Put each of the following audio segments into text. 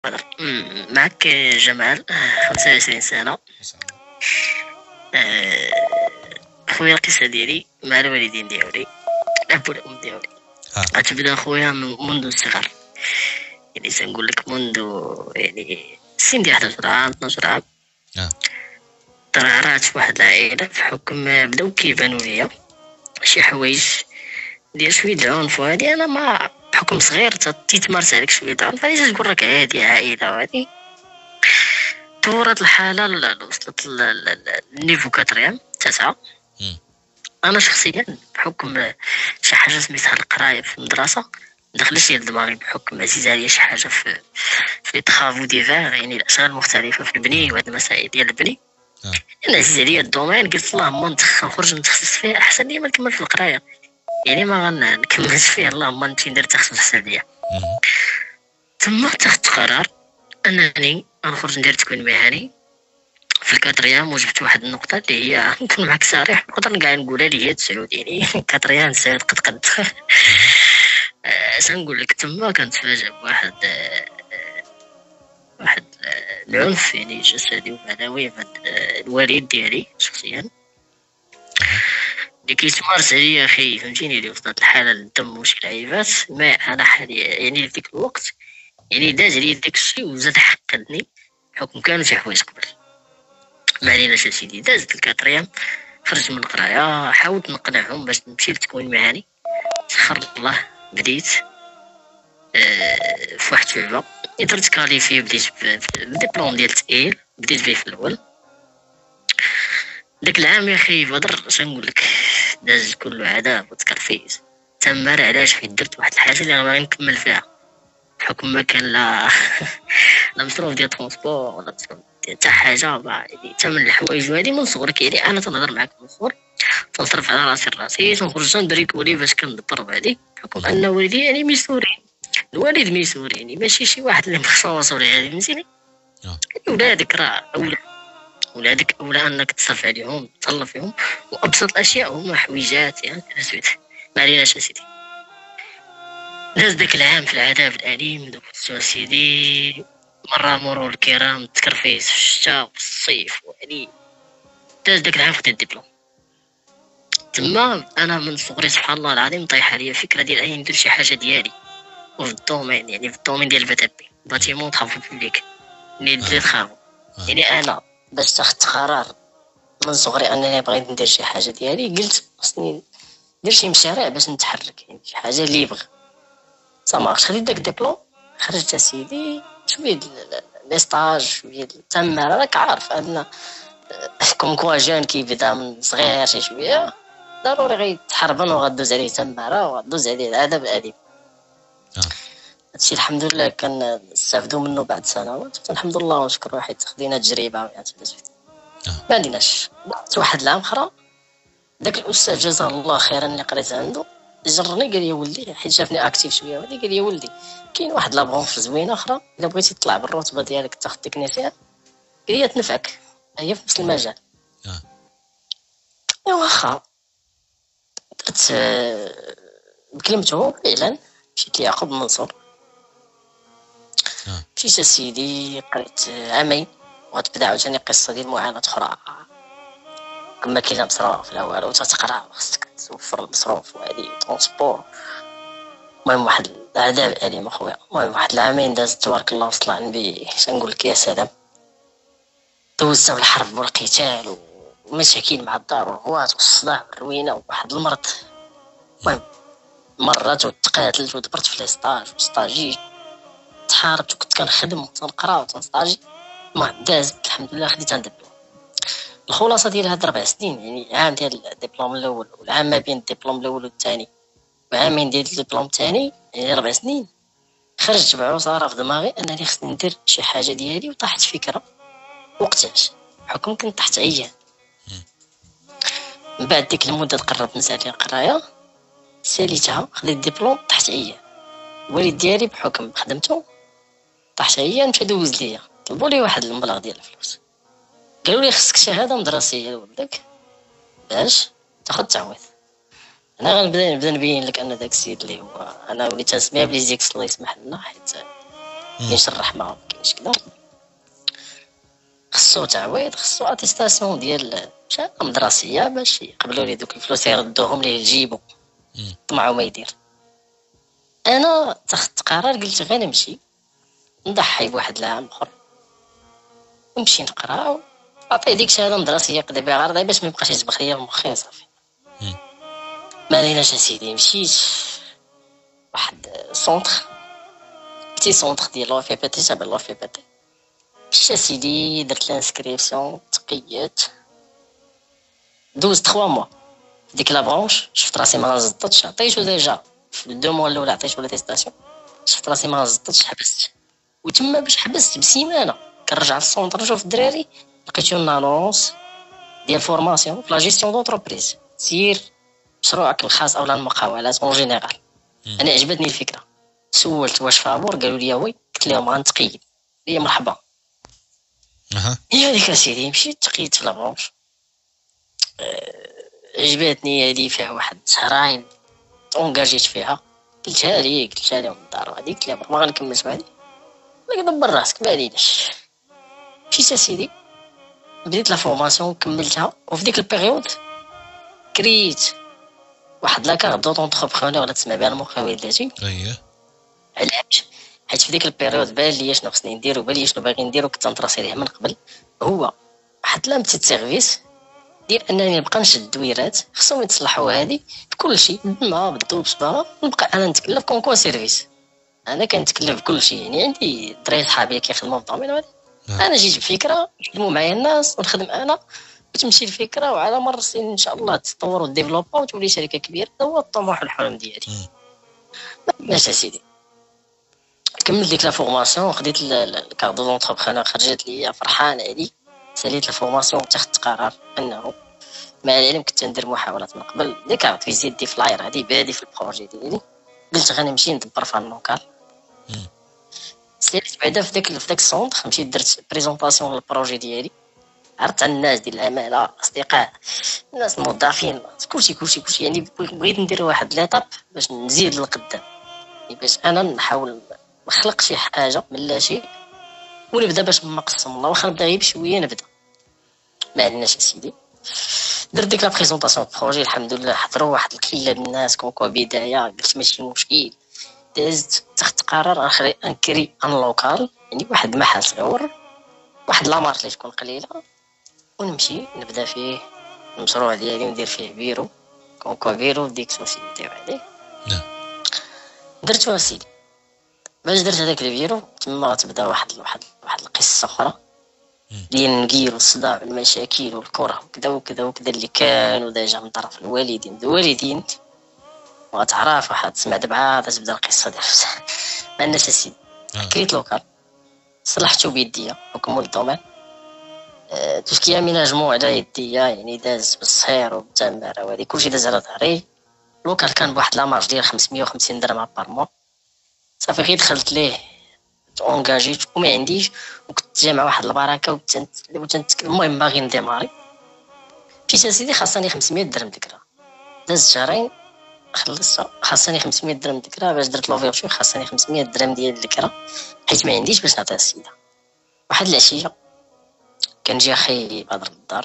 معك جمال 25 سنة. خويا القصة ديالي مع الوالدين ديالي، الأب والأم ديالي. غتبدا خويا منذ الصغر، يعني سنقول لك منذ يعني سن ديال 11 عام 12 عام. ترعرعت في واحد العائلة بحكم بداو كيبانوا ليا شي حوايج ديال شوية العنف، وهادي أنا ما بحكم صغير تيتمارس عليك شوية العنف، فعلاش تقول راك عادي عائلة وهادي. تورط الحالة وصلت للنيفو 4 9. انا شخصيا بحكم شي حاجه سميتها القرايه في المدرسه دخلت لي دماغي، بحكم عزيز عليا شي حاجه في طرافو ديفير، يعني الاشغال المختلفه في البني وهاد المسائل ديال البني. انا عزيز عليا الدومين، قلت اللهم نخرج نتخصص فيه احسن لي ما نكمل في القرايه، يعني ما غنكملش فيه، اللهم نمشي ندير تخصص حسابيه. ثم اتخذت قرار انني غنخرج ندير تكوين مهني في الكاتريام، وجبت واحد النقطه اللي هي نكون معك صريح، نقدر كاع نقولها اللي هي 9 يعني كاتريام سالت قد سنقول لك تما كنتفاجئ بواحد العنف يعني جسدي ومعنوي من الوالد ديالي شخصيا، اللي كيتمارس عليا اخي، فهمتيني، اللي وصلت الحاله للدم وشي لعيبات ما انا حالي يعني في ديك الوقت، يعني داز عليا داك الشيء وزاد حقدني بحكم كانوا شي حوايج قبل. ما عليناش سيدي، دازت الكاتريام، خرجت من القرايه، حاولت نقنعهم باش نمشي لتكوين مهني، سخر الله بديت في واحد اللعبه درت كاليفي، بديت بديبلوم ديال تأهيل، بديت به في الاول. داك العام يا اخي بدر شنقول لك، داز كله عذاب وتكرفيس تمار. علاش؟ حيت درت واحد الحاجه اللي غادي نكمل فيها بحكم ما كان لا لا مصروف ديال ترونسبور ولا مصروف ديال حتى حاجه، يعني ثمن الحوايج وهادي من صغرك، يعني انا تنهضر معاك من صغر، تنصرف على راسي تنخرج نبريكولي باش كندبر بهادي، بحكم ان والدي يعني ميسوري، الوالد ميسوري، يعني ماشي شي واحد اللي مخصوص ولا هادي، فهمتيني. ولادك راه اولى، ولادك اولى انك تصرف عليهم تهلا فيهم، وابسط الاشياء هما حويجات يعني سويت. ما عليناش اسيدي، داز داك العام في العذاب الاليم، دوك سيدي مرة مرور الكرام، تكرفيس في الشتاء وفي الصيف وهادي. داز داك العام خديت الدبلوم. تما انا من صغري سبحان الله العظيم طايحه عليا فكره ديال اني ندير شي حاجه ديالي، وفي الدومين يعني في الدومين ديال الباتابي باتيمون طرافو بوبليك اللي درت خارو. يعني انا باش تاخذت قرار من صغري انني بغيت ندير شي حاجه ديالي، قلت خصني ندير شي مشاريع باش نتحرك، يعني شي حاجه اللي يبغى صافي. خديت داك الدبلوم، خرجت اسيدي شويه لي ستاج، شويه تما راك عارف ان كوم كوا جون كيبدا من صغير شي شويه ضروري غيتحربن وغدوز عليه تماره وغدوز عليه العذاب الاليم. هادشي الحمد لله كنستافدوا منه بعد سنوات، الحمد لله ونشكر واحد خدينا تجربه يعني ما عندناش. واحد العام اخرى داك الاستاذ جزاه الله خيرا اللي قريت عنده جرني، قال لي ولدي، حيت شافني اكتيف شويه ولدي، قال لي ولدي كاين واحد لابغونش زوينه اخرى الا بغيتي تطلع بالرتبه ديالك تاخذ تكنيسيان، قال لي تنفعك، هي في نفس المجال. واخا درت بكلمته فعلا، مشيت ليعقوب المنصور، مشيت سيدي قريت عامين، وغتبدا عاوتاني قصه ديال معاناه اخرى، كما كاين مصروف لا والو، تتقرا خصك توفر المصروف وهادي ترونسبور. المهم واحد العذاب اليم اخويا. المهم واحد العامين داز تبارك الله وصل النبي، شنقول لك يا سلام، دوزت بالحرب والقتال ومشاكل مع الدار والغوات والصداع والروينه وواحد المرض. المهم مرات وتقاتلت ودبرت في ليستاج وستاجي، تحاربت وكنت كنخدم وتنقرا وتنستاجي. المهم دازت الحمد لله، خديت عند الدبلوم. الخلاصه ديال هاد 4 سنين، يعني عام ديال الدبلوم الاول والعام ما بين الدبلوم الاول والثاني وعامين ديال الدبلوم الثاني، يعني 4 سنين، خرجت بعصاره في دماغي انني خصني ندير شي حاجه ديالي، وطاحت فكره وقتاش بحكم كنت تحت عيان. من بعد ديك المده تقربت نسالي القرايه، ساليتها، خديت الدبلوم، طحت عيان. الوالد ديالي بحكم خدمته طاحت عيان، مشى دوز ليا، طلبوا لي واحد المبلغ ديال الفلوس، قالوا لي خصك شهاده مدرسيه لولدك باش تاخذ تعويض. انا غنبدا نبين لك ان داك السيد اللي هو انا وليت نسميه بليزيكس الله يسمح لنا، حيت كاينش الرحمه ما كاينش كذا. خصو تعويض، خصو اتيستاسيون ديال شهاده مدرسيه باش يقبلوا ليه دوك الفلوس يردوهم ليه لجيبو طمعوا ما يدير. انا اتخذت قرار، قلت غير نمشي نضحي بواحد العام اخر ونمشي نقرا عطيه ديك شهاده مدرسيه قضي بها غرضي باش ما يبقاش يسبخ ليا مخي صافي. ما ليناش اسيدي، مشيت واحد سونتر بتي سونتر ديال لو في بي تي تابع لو في بي تي. مشيت اسيدي درت لانسكريبسيون تقيت دوز 3 موا ديك لا برونش. شفت راسي ما زدتش، عطيتو ديجا في 2 موا الاولى عطيتو لاتيستاسيون، شفت راسي ما زدتش حبست. وتما باش حبست بسيمانه كنرجع للسونتر نشوف الدراري لقيتو نانونس ديال فورماسيون في لا جيستيون دونتربريز، سير مشروعك الخاص او المقاولات اون جينيرال. انا عجبتني الفكره، سولت واش فابور، قالوا لي وي، قلت لهم غنتقيد هي مرحبا. هي هذيك اسيدي مشيت تقيدت في لابونش. عجبتني هذه، فيها واحد شهرين تونجاجيت فيها، قلتها لهم الدار هذيك، قلت لهم ما غنكملش بهذه، لكن دبر راسك ما عليناش. مشيت اسيدي بديت لا فورماسيون كملتها، وفي ديك البيريود كريت واحد لاكار دونتربرونور ولا تسمع بها المقاول الذاتي. علاش؟ حيت في ديك البيريود بان لي شنو خصني ندير وبان لي شنو باغي ندير، وكنت نتراسي ليه من قبل. هو واحد لا بتيت سيرفيس ديال انني نبقى نشد الدويرات خصهم يتصلحوا هذه بكل شيء، بالماء بالضوء بالصباغه، نبقى انا نتكلف كونكو سيرفيس. انا كنتكلف بكل شيء، يعني عندي دراري صحابي كيخدموا في الدومين هذا، انا جيت بفكره يخدموا معايا الناس ونخدم انا وتمشي الفكره، وعلى مر السنين ان شاء الله تطور وتديفلوبا وتولي شركه كبيره. هو الطموح والحلم ديالي. ماشي سيدي، كملت ديك لا فورماسيون، خديت الكارت دونتربرونور، خرجت لي فرحان عليه. ساليت لا فورماسيون واتخذت قرار انه مع العلم كنت ندير محاولات من قبل دي كارت فيزيت دي فلاير هذه بادي في البروجي ديالي، قلت غنمشي ندبر في اللوكال. ساليت بعدا في داك السونتر، مشيت درت بريزونطاسيون للبروجي ديالي، عرضت على الناس ديال العماله، اصدقاء، الناس الموظفين، كلشي يعني بغيت ندير واحد ليطاب باش نزيد للقدام، باش انا نحاول نخلق شي حاجه من لا شيء ونبدا باش ما قسم الله، واخا نبدا غير بشويه نبدا. ما عندناش اسيدي، درت ديك لا بريزونطاسيون بروجي، الحمد لله حضروا واحد القله من الناس كونكو بدايه، قلت ماشي مشكل. دازت تخت قرار اخر انكري ان لوكال، يعني واحد المحل صغير، واحد لامارك اللي تكون قليله، ونمشي نبدا فيه المشروع ديالي وندير فيه بيرو كونكو بيرو ديك سوسيتي عليه. درتو اسيدي. باش درت هذاك البيرو تما تبدا واحد القصه اخرى ديال نقير والصداع والمشاكل والكره وكذا وكذا وكذا اللي كانوا ديجا من طرف الوالدين وتعرف واحد تسمع دبعه تبدا القصه ديال ما الناس اسيدي. كريت لوكال صلحتو بيديا حكم الدومين، تشكي اميناجمون على يديا، يعني داز بالصهير وبالتماره وهذه كلشي داز على ظهري. لوكال كان بواحد لامارج ديال 550 درهم بار موا، صافي غير دخلت ليه اونجاجيت وما عنديش، وكنت جامع واحد البركه المهم باغي نديماري. مشيت اسيدي خاصني 500 درهم ذكرى، داز شهرين خلصتها، خاصني 500 درهم ذكرى باش درت لوفيرتور، خاصني 500 درهم ديال الذكرى حيت ما عنديش باش نعطيها السيده. واحد العشيه كنجي اخي بدر للدار،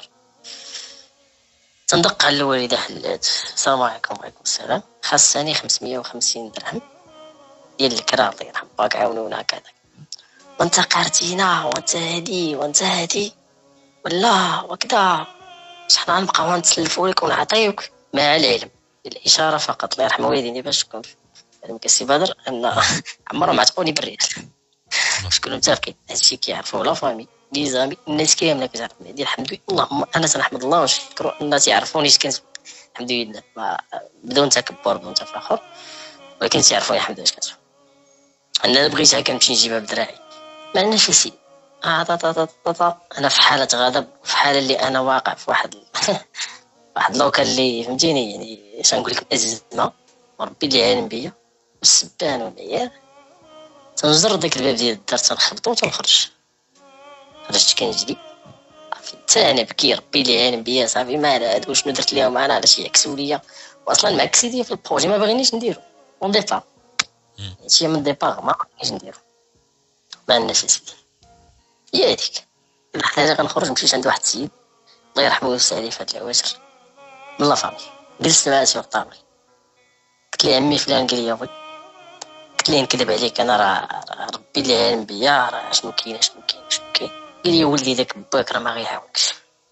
تندق على الوالده حلات، السلام عليكم. وعليكم السلام، خاصني 550 درهم ديال الكرا، الله يرحم باك عاونونا كذا، وانت قارتينا وانت هادي ولا وكذا، بصح غنبقاو نتسلفوا لك ونعطيوك مع العلم الاشاره فقط. الله يرحم والديني باش تكون كسي بدر ان عمرهم عتقوني بالريال، شكون متفقين هادشي كيعرفوه لا فامي لي زامي الناس كامله كتعرف ديال الحمد لله. اللهم انا تنحمد الله ونشكرو الناس تعرفوني كنت الحمد لله بدون تكبر بدون تفاخر، ولكن تعرفوني الحمد لله كنت انا بغيتها كنمشي نجيبها بدراعي. ما عندناش شي انا في حاله غضب، في حاله اللي انا واقع في واحد لوكال اللي فهمتيني، يعني اش نقول لك ازمه وربي اللي عالم بيا والسبان والعيال. تنجر داك الباب ديال الدار تنخبطو وتنخرج، خرجت كنجري حتى انا بكي ربي اللي عالم بيا صافي ما على هادو شنو درت ليهم انا علاش يعكسوا ليا، واصلا معكسي ليا في البروجي ما باغينيش نديرو اون ديبار، هادشي من ديبار ما باغينيش نديرو. ما عندناش اسيدي. هي هذيك الحاجه. كنخرج مشيت عند واحد السيد الله يرحمه ويوسع عليه في هاد العواشر من لافامي. جلست معاه سيغ الطابل، قلت ليه عمي فلان قال لي وي، قلت ليه نكذب عليك انا راه ربي اللي عالم بيا، راه شنو كاين شنو كاين. قال لي ولدي داك باك راه ما غيعاونكش،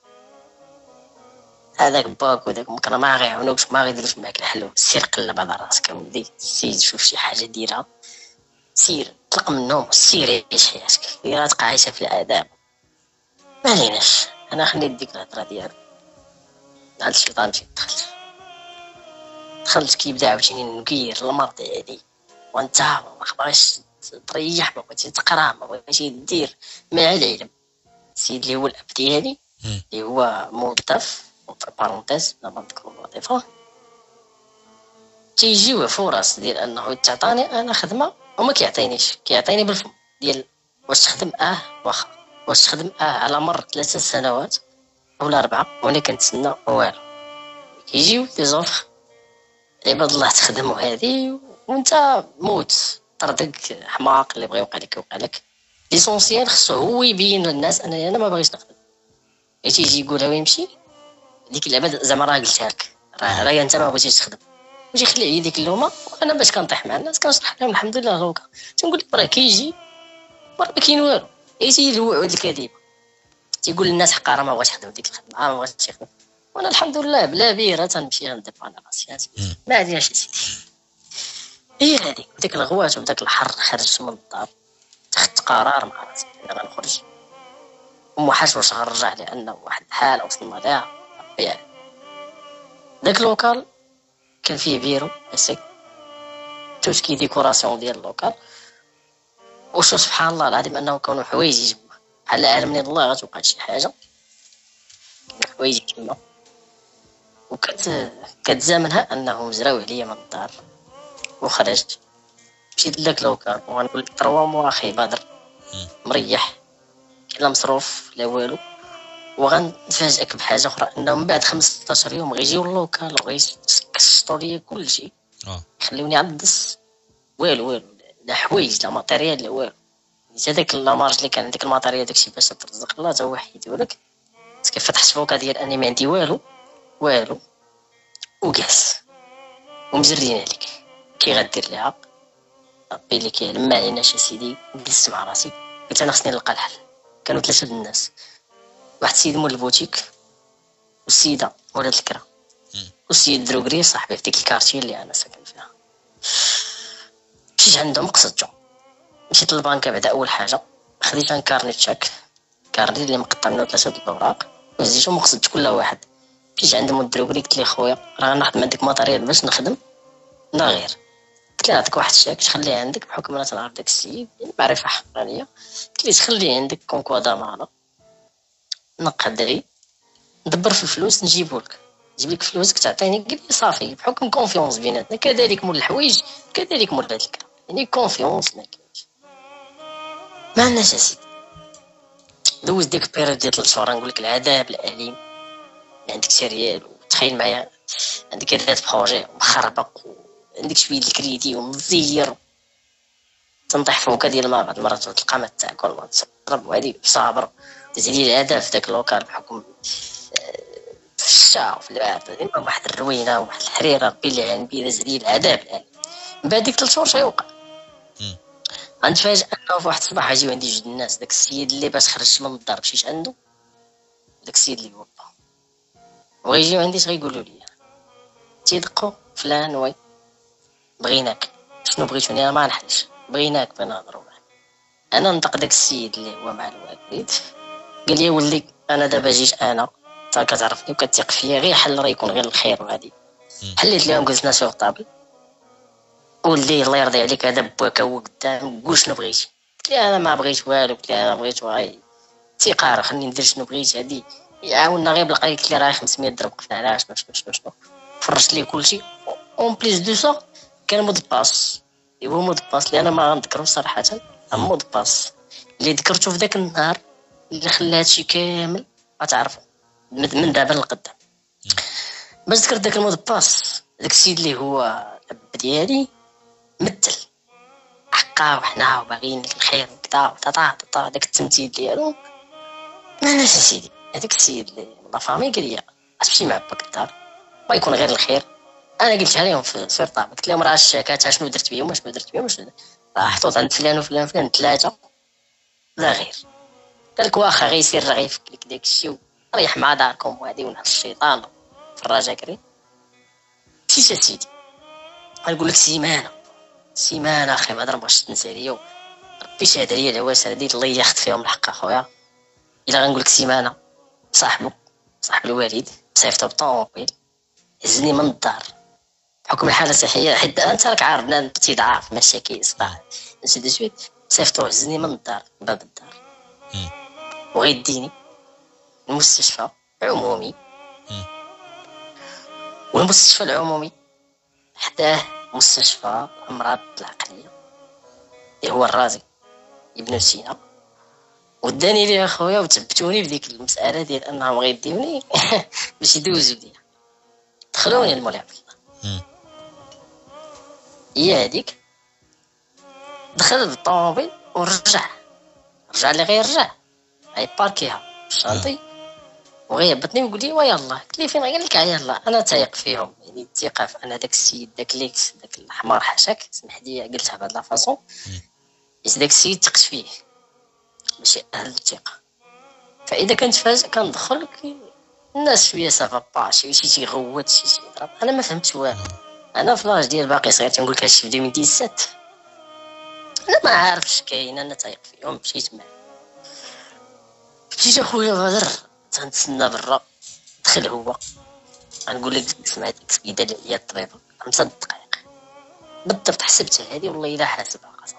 هذاك باك وداك امك راه ما غيعاونوكش ما غيديروش معاك الحل، سير قلب على راسك ولدي، سير شوف شي حاجه ديرها، سير طلق من النوم، سير عيش حياتك، راه تبقى عايشه في العذاب. ما عليناش، انا خليت ديك الهضره ديالو عند الشيطان. مشيت دخلت كيبدا عاوتاني نكير المرض هادي، وانت ما بغيتش تريح، ما بغيتش تقرا، ما بغيتش دير مع العلم. السيد اللي هو الاب ديالي اللي هو موظف بارونتيز لا ما نذكرو الوظيفه، تيجيو فرص ديال انه تعطاني انا خدمه وما كيعطينيش، كيعطيني بالفم ديال واش تخدم واخا، واش تخدم على مر 3 سنوات ولا 4 وانا كنتسنى والو. كيجيو لي زوفر عباد الله تخدم وهذه وانت موت طردك حماق اللي بغى يوقع لك يوقع لك. ليسونسيال خصو هو يبين للناس انا ما باغيش نخدم، يجي يقولها ويمشي. ديك العباد زعما راه قلتها لك، راه انت ما بغيتيش تخدم، ويجي يخلي عليا ديك اللومه. وانا باش كنطيح مع الناس كنشرح لهم الحمد لله هوكا، تنقول لك راه كيجي راه ما كاين والو، يجي الوعود الكاذبه تيقول للناس حقا راه ما بغاش يخدم ديك الخدمه، ما بغاش يخدم. وانا الحمد لله بلا بيره تنمشي غندبر على راسي ما عنديش سيدي. هي هذيك وديك الغوات وداك الحر خرجت من الدار، اتخذت قرار مع راسي انا غنخرج وما حاش واش غنرجع، لانه واحد الحاله وصلنا لها ربي يعلم. داك اللوكال كان فيه بيرو اسك توشكي ديكوراسيون ديال اللوكال، وشو سبحان الله العظيم انه كانوا حوايج يجمع بحال عالم من الله غتوقع شي حاجه حوايج كيما. كتزامنها انهم زراو عليا من الدار وخرجت مشيت لذاك لوكال. وغنقول لك 3 موا اخي بدر مريح لا مصروف لا والو. وغنفاجئك بحاجه اخرى، انه من بعد 15 يوم غيجيو اللوكال وغيكسطوا لي كلشي، خليوني عندس والو لا حوايج لا ماتيريال لا والو. هذاك لامارج اللي كان عندك الماتيريال داكشي باش ترزق الله تا هو حيدو لك. كيف فتحت فوكا ديال اني ما عندي والو وجالس ومجرين عليك كي غدير ليها ربي اللي كيعلم ما عليناش سيدي. جلست مع راسي قلت انا خصني نلقى الحل. كانوا 3 الناس، واحد السيد مول البوتيك والسيده ولاد الكرا والسيد دروغري صاحبي في ديك الكارتيه اللي انا ساكن فيها. مشيت عندهم قصدتهم، مشيت للبنكه بعدا اول حاجه خديت ان كارني تشاك كارني اللي مقطع منه 3 الاوراق وزيتهم وقصدت كل واحد. مشيت عند مول دروغري قلت ليه خويا راه نخدم عندك ماتيريال باش نخدم لا غير. قلت ليه نعطيك واحد الشاك تخليه عندك بحكم انا تنعرف داك السيد معرفه حقانيه. قلت ليه تخليه عندك كونكوا ضمانه نقع الدري ندبر في الفلوس نجيبولك نجيب لك فلوسك تعطيني. قال لي صافي بحكم كونفيونس بيناتنا. كذلك مول الحوايج كذلك مول هاد الكلام، يعني كونفيونس ما كاينش ما عندناش اسيدي. دوز ديك بيريود ديال 3 شهور نقول لك العذاب الاليم. عندك سيريال وتخيل معايا عندك هاد بروجي مخربق وعندك شويه الكريدي ومزير تنطيح فوق ديال ما بعض المرات وتلقى ما تاكل ما تشرب وهادي صابر تزيد العذاب في داك اللوكال بحكم في الشتاء وفي البرد ديما واحد الروينه وواحد الحريره ربي اللي عن بيد زري العذاب الان. من بعد ديك 3 شهور شيوقع غنتفاجئ انه في واحد الصباح غيجيو عندي جوج الناس. داك السيد اللي باش خرجت من الدار مشيت عنده داك السيد اللي هو وغيجيو عندي غيقولوا لي تيدقوا فلان وي بغيناك. شنو بغيتوني انا ما نحلش بغيناك بنهضروا معاك. انا نطق داك السيد اللي هو مع الوالد قال لي ولي انا دابا جيت انا تا كتعرفني وكتثق فيا غير حل راه يكون غير الخير وهادي. حليت لهم جلسنا سوق الطابل ولي الله يرضي عليك هذا باك هو قدام قول شنو بغيتي. قلت لي انا ما بغيت والو. قلت لي انا بغيت غير ثقه خليني ندير شنو بغيت. هادي يعاوننا غير بالقليل. قلت لي راه 500 درهم قلنا على شنو فرشت ليه كلشي اون بليس دو سا كان مود باس هو مود باس اللي انا ما غنذكرو صراحه. مود باس اللي ذكرته في ذاك النهار اللي خلى هادشي كامل غتعرفوا من دابا للقدام. باش ذكرت داك المود باس داك السيد اللي هو الاب ديالي مثل حقا وحنا باغيين لك الخير تا تا تا داك التمثيل ديالو. مالاش سيدي هذاك السيد اللي لا فامي قال لي غتمشي مع باك الدار ما يكون غير الخير. انا قلتها لهم في سرطه، قلت لهم راه الشاكات شنو درت بهم وشنو درت بهم وشنو راه حطوط عند فلان وفلان فلان 3 لا غير. قال لك واخا غيسير راه غيفك لك داك الشيء ريح مع داركم وهادي ونعس الشيطان في الرجا كريم. مشيت سيدي غنقول لك سيمانه اخي ما هضر باش تنسى ليا ربي شهد عليا العواس هادي الله ياخذ فيهم الحق اخويا. الا غنقول لك سيمانه صاحب الوالد صيفطو بالطوموبيل هزني من الدار بحكم الحاله الصحيه، حيت انت راك عارف بنادم بتضعف مشاكل صداع نسيت شويه. صيفطو هزني من الدار باب الدار وغيديني المستشفى العمومي. والمستشفى العمومي حداه مستشفى الامراض العقليه اللي هو الرازي ابن سينا. وداني لي اخويا وتبتوني بديك المساله ديال انهم غيديوني باش يدوزوا ليا. دخلوني المولى عبد الله هي هذيك. دخل بالطوموبيل ورجع لي غير رجع غي باركيها الشانطي وغيهبطني ويقول لي ويلا. قلت لي فين؟ قال لك يلا انا تايق فيهم، يعني الثقه في انا داك السيد داك ليكس داك الحمار حاشاك سمح لي قلتها بهاد لا فاصون. حيت داك السيد ثقت فيه ماشي اهل الثقه. فاذا كنت فاجئ كندخل الناس شويه سافا با شي تيغوت شي تيضرب. انا ما فهمتش والو. انا في لاج ديال باقي صغير تنقول لك هادشي في 2017 انا ما عارفش كاين. انا تايق فيهم مشيت معاه. مشيت اخويا بدر تنتسنى برا. دخل هو غنقول لك سمعت السيده ديال الطبيبه 5 دقائق بالضبط حسبتها هذه والله الا حاسبها قسم.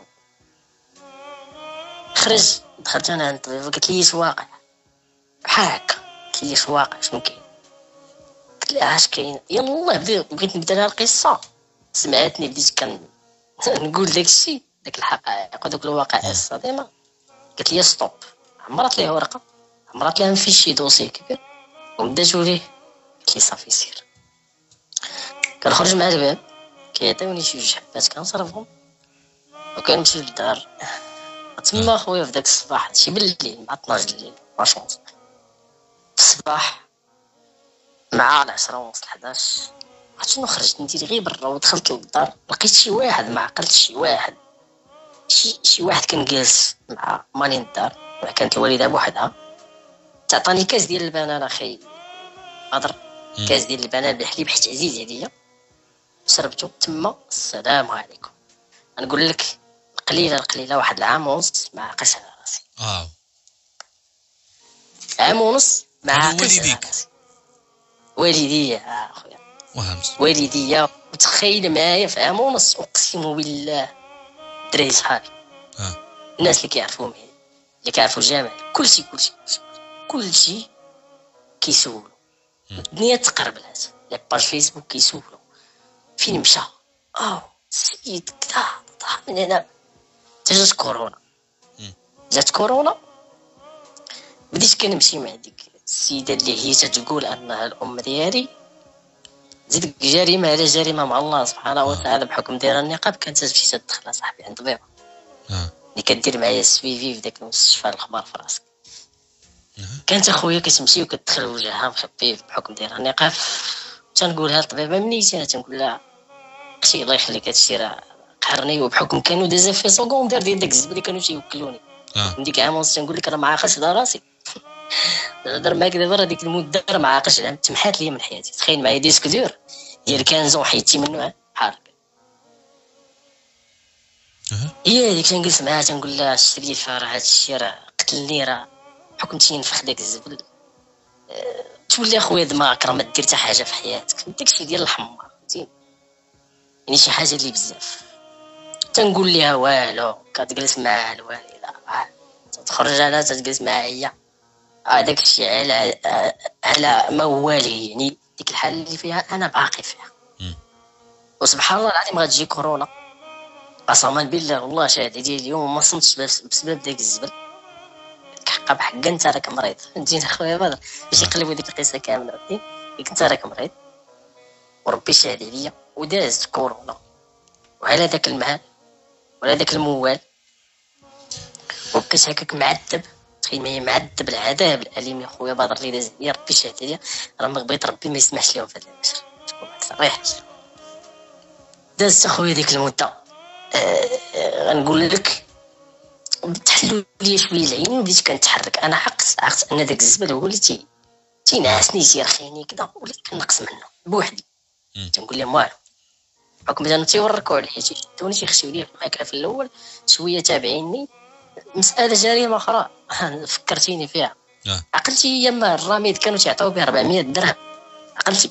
خرج دخلت انا عند الطبيبه قالت لي اش واقع بحال هكا. قلت لي اش واقع شنو كاين؟ قلت لها اش كاين يلا بغيت نبدا لها القصه. سمعتني بديت نقول داك الشيء داك الحقائق ودوك الواقع الصدمه. قالت لي ستوب. عمرت ليه ورقه عمرت لها في شي دوسي كبير وبداتو ليه. قلت لي صافي سير. كنخرج مع الباب كيعطيوني شي 2 حبات كنصرفهم وكنمشي للدار. تما اخويا في داك الصباح شي بالليل مع 12 الليل ماشونس في الصباح مع 10 ونص 11 عرفت شنو خرجت ندير غير برا ودخلت للدار. لقيت شي واحد ما عقلتش شي واحد كان جالس مع مالين الدار كانت الوالده بوحدها. تعطاني كاس ديال البنان اخي قدر كاس ديال البنان بالحليب حيت عزيز عليا. شربته تما السلام عليكم. نقول لك القليله واحد العام ونص مع قش على راسي. عام ونص مع قش على راسي. والدي اخويا والدي وتخيل معايا في عام ونص اقسم بالله دري صحابي الناس اللي كيعرفوهم اللي كيعرفوا الجامع كلشي كيسولوا. الدنيا تقربلات لي باج فيسبوك كيسولوا فين مشى سيد كدا من هنا. جات كورونا بديت كنمشي مع ديك السيده اللي هي تتقول انها الام ديالي. زيد جريمه على جريمه مع الله سبحانه وتعالى بحكم ديال النقاب. كانت تمشي تدخل صاحبي عند طبيبه اللي كدير معايا السويفي في داك المستشفى الخبار في راسك. كانت اخويا كتمشي وكتدخل وجهها مخبي بحكم ديال النقاب. تنقولها للطبيبه منيتي انا تنقول لها اختي الله يخليك هادشي راه قهرني وبحكم كانوا دي زيفي سكوندير ديال داك الزبل اللي كانوا تيوكلوني من ديك عام ونص. تنقول لك راه ما عاقلش على راسي. نهضر معاك دابا راه ديك المده راه ما عاقلش عليها تمحات ليا من حياتي. تخيل معايا ديسك دور ديال كنزو حيدتي منه بحال هي هذيك. تنجلس معاها تنقول لها الشريفه راه هادشي راه قتلني راه حكم تينفخ داك الزبل. تولي اخويا دماغك راه ما دير حتى حاجه في حياتك داكشي ديال الحمار فهمتي يعني شي حاجه اللي بزاف. تنقول لها والو كتجلس معها الوالده تخرج انا تجلس معايا هذاك الشيء على موالي. يعني ديك الحاله اللي فيها انا باقي فيها. وسبحان الله العظيم غتجي كورونا قسما بالله والله شاهد عليا اليوم ما صمتش بسبب داك الزبل. حقا بحق انت راك مريض فهمتيني اخويا بدر باش يقلبوا ديك القصه كامله فهمتي. انت راك مريض وربي شاهد عليا ودازت كورونا وعلى داك المال وعلى داك الموال وبقيت هكاك معذب. تخيل معايا معذب العذاب الاليم يا خويا بدر اللي داز يا ربي شهد عليا، راه ما بغيت ربي ما يسمحش لهم في هذا العشر. صريح دازت اخويا ديك المده. غنقول لك تحلوا لي شويه العين وبديت كنتحرك. انا عقت ان داك الزبل هو اللي تينعسني تيرخيني كذا، وليت كنقص منه بوحدي. تنقول لهم والو، بحكم انا تيوركوا عليا تيشدوني تيخشيو لي في الماكله في الاول شويه تابعيني. مساله جريمه اخرى فكرتيني فيها. عقلتي ايام الرميد كانوا تيعطيو به 400 درهم؟ عقلتي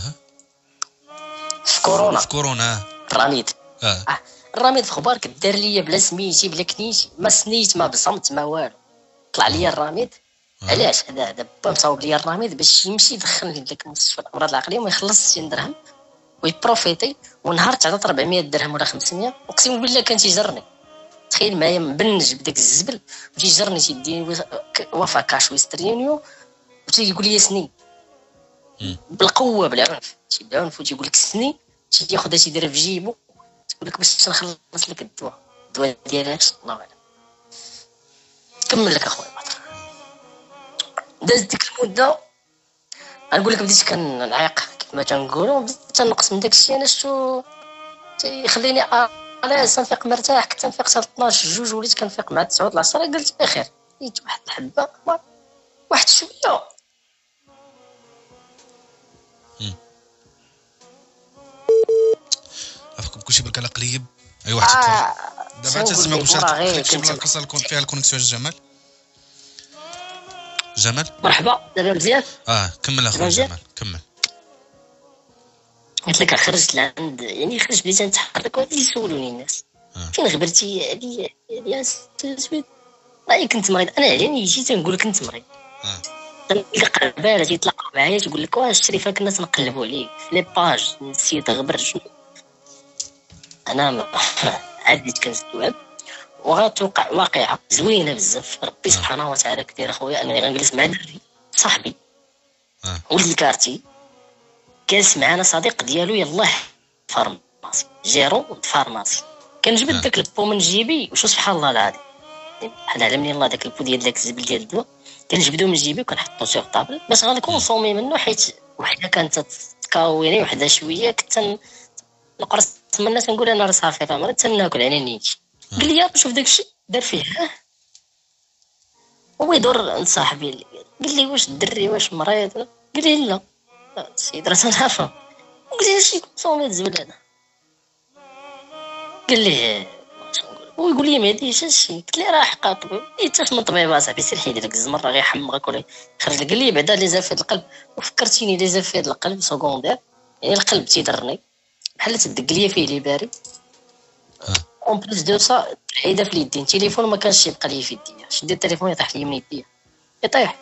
في كورونا الرميد. الرميد في خبارك دار ليا بلا سميتي بلا كنيتي، ما سنيت ما بصمت ما والو، طلع ليا الرميد. علاش هذا دابا مصاوب ليا الرميد باش يمشي يدخلني لذاك المستشفى الامراض العقليه وما يخلص 60 درهم ويبروفيتي، ونهار تعطى 400 درهم ولا 500 اقسم بالله كان تيجرني. تخيل معايا مبنج بداك الزبل وتيجرني تيديني وفا كاش ويسترينيو وتيقول لي سني بالقوه بالعنف وتيقول لك سني، تياخذها تيديرها في جيبو تقول لك باش نخلص لك الدواء ديالك. الله اعلم. كمل لك اخويا بدر. دازت ديك المده غنقول لك بديت كنعيق كيف ما تنقولوا، بديت تنقص من داك الشيء. انا شتو تيخليني على نفيق مرتاح. كنت نفيق حتى 12 جوج وليت كنفيق مع 9 العصر. قلت بخير جيت واحد الحبه واحد شويه عفاكم كلشي برك على قليب. اي واحد دابا تسمعوا واش شي بلاصه يكون فيها الكونيكسيون. جمال مرحبا دابا مزيان. كمل اخويا جمال كمل. قلت لك خرجت لعند يعني خرجت بديت نتحرك وغادي يسولوني الناس فين غبرتي عليا يا سيدي. راهي كنت مريض انا علاني جيت نقول لك كنت مريض. تلقى قباله تيطلق معايا تقول لك واش الشريفه كنا تنقلبوا عليك في لي باج السيد غبر شنو. انا عاد بديت كنستوعب وغتوقع واقعه زوينه بزاف. ربي سبحانه وتعالى كثير اخويا. انا غنجلس مع دري صاحبي ولد الكارتي جالس معنا صديق ديالو يلاه فارماسي جيرو فارماسي. كنجبد داك البو من جيبي وشو سبحان الله العظيم حنا علمني الله داك البو ديال داك الزبل ديال الدواء كنجبدو من جيبي وكنحطو سيغ طابل باش غنكونسومي منه، حيت وحده كانت تكاويني وحده شويه كنت نقرص من الناس نقول انا راه صافي راه مريت تناكل على نيتي. قال لي شوف داك الشيء دار فيه هو يدور عند صاحبي قال لي واش الدري واش مريض؟ قال لي لا السيد راه تنعرفو. قلت له شي كونسومي الزبل هذا. قال لي ويقول لي ما يديش هادشي. قلت لي راه حقا طبيب حتى من طبيب اصاحبي سير حيد لك الزمر راه غيحمقك ولا يخرج لك. قال لي بعدا لي زافيد القلب وفكرتيني لي زافيد القلب سكوندير يعني القلب تيضرني بحال تدق ليا فيه لي باري اون بليس دو سا حيده في اليدين تليفون ما كانش يبقى لي في يديا. شديت التليفون يطيح لي من يديا يطيح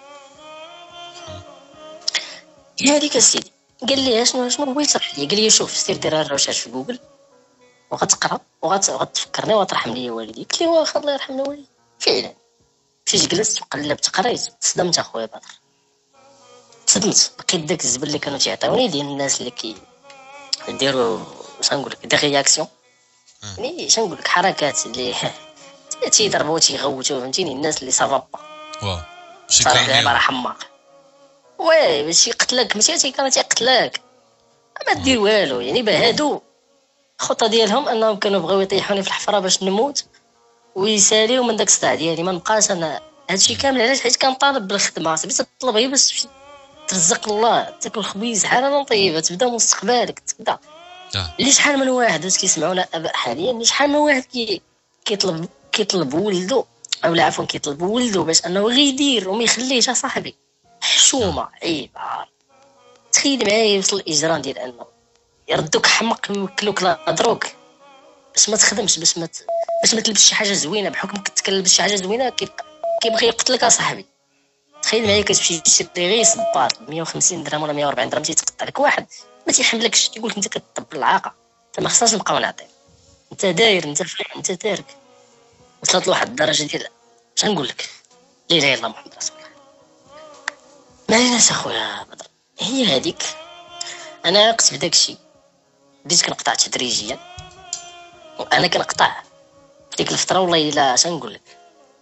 هذيك السيدي. قال لي شنو بغيت تشرح لي؟ قال لي شوف سير دير الريشيرش في جوجل وغتقرا وغتفكرني وترحم لي والدي. قلت له واخا الله يرحمنا والدي. فعلا مشيت جلست وقلبت قريت تصدمت اخويا بدر. تصدمت لقيت داك الزبل اللي كانوا تيعطيوني ديال الناس اللي كيديروا واش نقول لك دي رياكسيون يعني اش نقول لك حركات اللي تيضربوا تيغوتوا فهمتيني الناس اللي صافا با شي كاين راه حماق وي باش يقتلك ماشي كانوا تيقتلك ما دير والو يعني بهادو الخطه ديالهم انهم كانوا بغاو يطيحوني في الحفره باش نموت ويساليو من داك الصداع ديالي ما نبقاش انا هادشي كامل. علاش؟ حيت كنطالب بالخدمه صافي تطلب غير باش ترزق الله تاكل خبيز حلاله طيبه تبدا مستقبلك تبدا. اللي شحال من واحد كيسمعونا اباء حاليا اللي شحال من واحد كيطلب ولده او لا عفوا كيطلب ولده باش انه غيدير وما يخليهش صاحبي حشومه عيب. تخيل معايا يوصل الاجرام ديال انه يردوك حمق ويوكلوك لا دروك باش ما تخدمش باش ما تلبس شي حاجه زوينه بحكم كنت كنلبس شي حاجه زوينه كيبغي يقتلك اصاحبي. تخيل معايا كتمشي تشري غير صباط ب 150 درهم ولا 140 درهم تيتقطع لك واحد ما تيحملكش تيقول لك انت كتطب العاقه انت ما خصناش نبقاو نعطيك انت داير انت فرح انت تارك. وصلت لواحد الدرجه ديال اش نقول لك لا اله الا الله محمد رسول الله. ما ليناش اخويا بدر هي هذيك. انا عقت بداك الشيء بديت كنقطع تدريجيا وانا كنقطع ديك الفتره والله الا اش نقول لك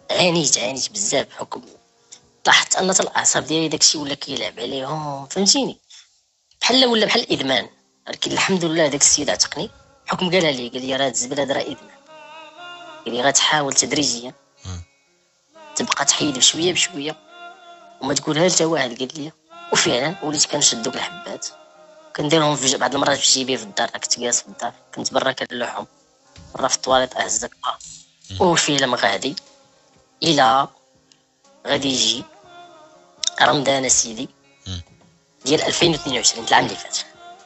عانيت بزاف بحكم لاحظت ان الاعصاب ديالي داكشي ولا كيلعب عليهم، فهمتيني، ولا بحال ادمان. ولكن الحمد لله داك السيد عتقني بحكم قال لي راه الزبله راه ادمان، قال لي غتحاول تدريجيا تبقى تحيد بشويه بشويه وما تقولها لتا واحد. قال لي وفعلا وليت كنشد دوك الحبات كنديرهم في بعض المرات في جيبي في الدار، كنت جالس في الدار كنت برا كنلوحهم برا في الطواليط اهزك وفيلم غادي الى غادي يجي رمضان سيدي ديال 2022 العام اللي فات.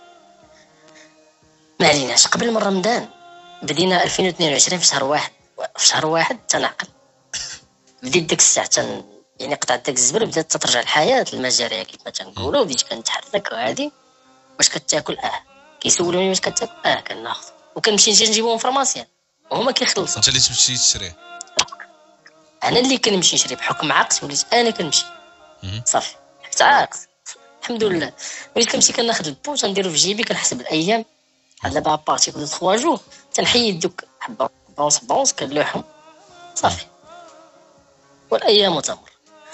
ما عليناش، قبل من رمضان بدينا 2022 في شهر واحد تنعقل بديت ديك الساعه يعني قطعت داك الزبر، بدات ترجع الحياه للمجاري كيف ما تنقولوا، وبديت كنتحرك وهادي. واش كتاكل؟ كيسولوني واش كتاكل؟ كناخذ وكنمشي نجيبهم فرماسيان وهما كيخلصوا. انت اللي تمشي تشري؟ انا اللي كنمشي نشري بحكم عقد، وليت انا كنمشي صافي حتى عقد الحمد لله. وليت كنمشي كناخذ البو تنديرو في جيبي، كنحسب الايام على با بارتي كل 3 جوغ تنحيد دوك حبه بونس كنلوحهم صافي والايام تمر.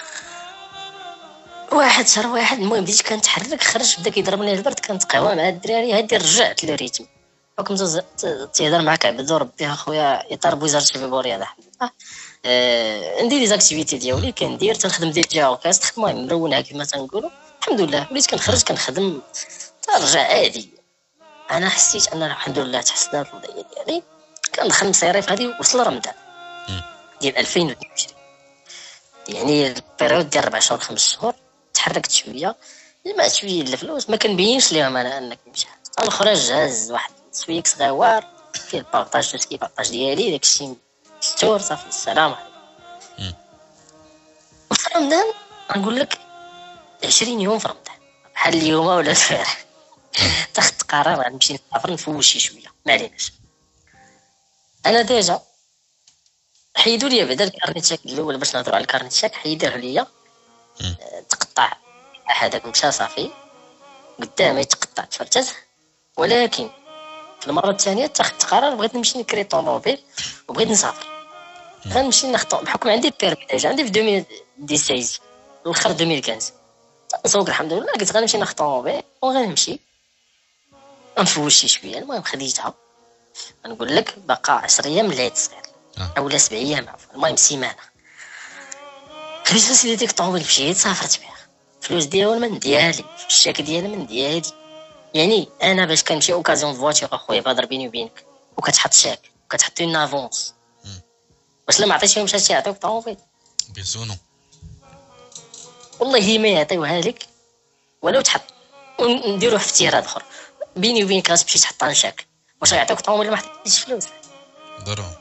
شهر واحد المهم بديت كنتحرك، خرج بدا كيضربني البرد، كنتقهوى مع الدراري هادي، رجعت للريتم حكم تيهضر معاك عبد ربي اخويا يطرب وزاره الشباب والرياضه. ندير لي زاكتيفيتي ديالي كندير تنخدم ديجا وكاست، المهم مرونها كما تنقولوا الحمد لله. وليت كنخرج كنخدم ترجع عادي. انا حسيت ان الحمد لله تحسنت الوضعيه ديالي، كندخل مصيريف غادي وصل رمضان ديال 2022 يعني البيريود ديال 4 شهور 5 شهور تحركت شويه، جمعت شويه الفلوس ما كنبينش ليهم انا انك مشى. نخرج هز واحد سويك صغير فيه البارطاج بارطاج ديالي داكشي ستور صافي السلام عليكم. وفي رمضان نقول لك 20 يوم في رمضان بحال اليوم ولا البارح تاخذت قرار غنمشي نسافر نفوش شي شويه. ما عليناش، انا ديجا حيدوا لي بعدا الكارنيت شاك الاول باش نهضروا على الكارنيت شاك، حيدوه ليا تقطع هذاك مشى صافي قدامي تقطع تفرتت. ولكن في المره الثانيه اتخذت قرار بغيت نمشي نكري طوموبيل وبغيت نسافر. غنمشي نخطو بحكم عندي بيرمي ديجا، عندي في 2016 الاخر 2015 نسوق الحمد لله. قلت غنمشي ناخذ طوموبيل وغنمشي نفوش شي شويه. المهم خديتها نقول لك بقى 10 ايام من العيد الصغير اولا 7 ايام عفوا، المهم سيمانه. خديت سيدي ديك الطوموبيل مشيت سافرت بها، فلوس ديالها من ديالي، الشاك ديالها من ديالي. يعني انا باش كنمشي اوكازيون فواتور اخويا بهضر بيني وبينك وكتحط شاك وكتحط لنا افونس، واش لا ما عطيتيهم شي يعطيوك طوموبيل؟ بيزونو والله ما يعطيوها لك ولو تحط. ونديروه في افتراض اخر بيني وبينك غتمشي تحط شاك، واش غيعطيوك طوموبيل ما حطيتيش فلوس؟ ضروري.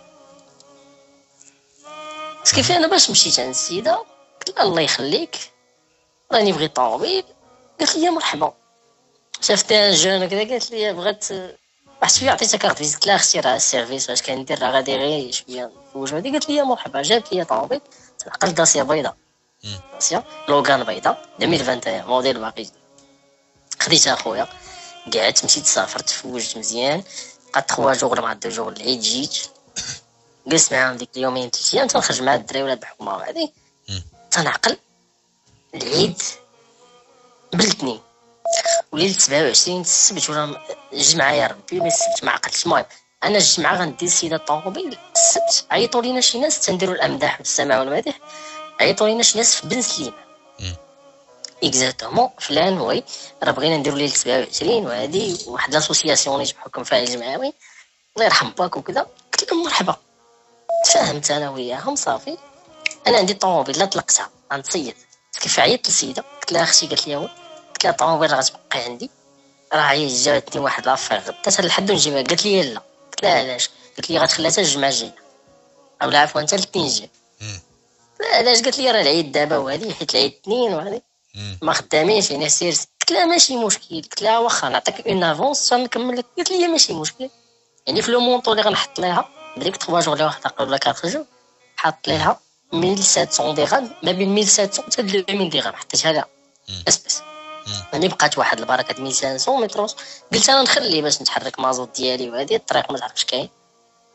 كيف انا باش مشيت عند السيده قلت الله يخليك راني بغيت طوموبيل، قالت لي مرحبا. شفت ان جون هكذا قالت لي بغات واحد شويه عطيتها كارت فيزيت، لا اختي راه السيرفيس واش كندير راه غادي غير شويه نفوج هذه. قالت لي مرحبا، جابت لي طوموبيل تعقل داسيا بيضاء، داسيا لوغان بيضاء 2021 موديل باقي جديد. خديتها اخويا قعدت مشيت سافرت فوجت مزيان، بقات 3 جوغ مع 2 جوغ العيد جيت جلست معاهم ديك اليومين 3 ايام تنخرج مع الدراري ولاد بحكمه وهذه تنعقل العيد بالاثنين وليله 27 السبت ولا الجمعه يا ربي ما السبت ما عقلتش. المهم انا الجمعه غندير سيده الطوموبيل، السبت عيطوا لينا شي ناس تنديروا الامداح والسماع والمدح، عيطوا لينا شي ناس في بن سليمان اكزاكتومون فلان وي راه بغينا نديروا ليله 27 وهذه واحد لاسوسياسيون بحكم فاعل جمعوي الله يرحم باك وكذا. قلت لهم مرحبا، تفاهمت انا وياهم صافي. انا عندي طوموبيل لا طلقتها غنتصيد. كيف عيطت للسيده قلت لها اختي، قالت لي قلت لها الطوموبيل راه غتبقى عندي، راه جاتني واحد لافير غدات لحد نجيبها. قالت لي لا. قلت لها علاش؟ قالت لي غتخليها حتى الجمعه الجايه او لا عفوا حتى الاثنين الجاي. لا علاش؟ قالت لي راه العيد دابا وهذه حيت العيد اثنين وهذه ما خدامينش يعني سير. قلت لها ماشي مشكل، قلت لها واخا نعطيك اون افونس نكمل لك. قالت لي ماشي مشكل، يعني في لو مونطو اللي غنحط ليها بديك 3 جوغ اللي واحد ولا 4 جوغ حط ليها 1700 درهم، ما بين 1700 حتى 2000 درهم حطيتها لها بس يعني بقات واحد البركه 1500 متر. قلت انا نخلي باش نتحرك مازوت ديالي وهذه الطريق ما تعرفش كاين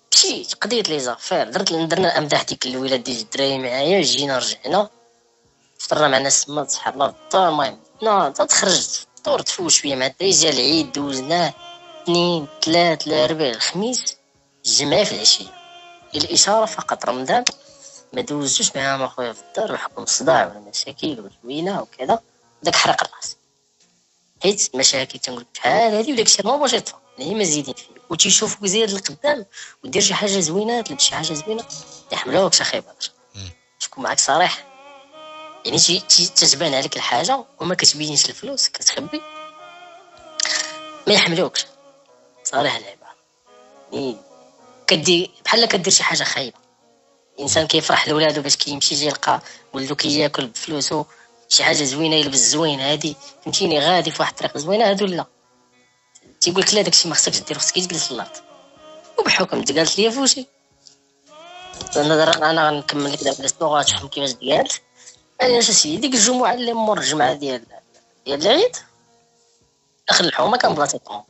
مشيت قضيت لي زافير، درنا امدح ديك الولاد ديال الدراري معايا، جينا رجعنا فطرنا مع ناس تما، تسحرنا للدار. المهم تخرجت فطور تفوت شويه مع الدراري، جا العيد دوزناه 2 3 الاربعاء الخميس الجمعة في العشيه. الاشاره فقط رمضان ما دوزتوش معاهم اخويا في الدار بحكم الصداع ولا مشاكل وزوينه وكذا، داك حرق الراس حيت مشاكل تنقول بحال هادي وداك الشيء ما باغاش يطفى، يعني ما زيدين فيه وتيشوفوك زياد لقدام ودير شي حاجه زوينه، تلبس شي حاجه زوينه يحملوكش اخي بدر. شكون معاك صريح، يعني تتبان عليك الحاجه وما كتبينش الفلوس كتخبي، ما يحملوكش صريح العباره. يعني كدير بحال كدير شي حاجه خايبه. الانسان كيفرح لولادو باش كيمشي يجي يلقى ولدو كياكل بفلوسو شي حاجه زوينه، يلبس زوين، هادي فهمتيني غادي في واحد الطريق زوينه. هادو لا تيقول لك لا داكشي ما خصكش دير، خصك تجلس للاط. وبحكم تقالت لي فوشي انا غنكمل لك دابا الصوره تفهم كيفاش تقالت. انا سيدي ديك الجمعه اللي مور الجمعه ديال العيد داخل الحومه كان بلاصه طوموبيل،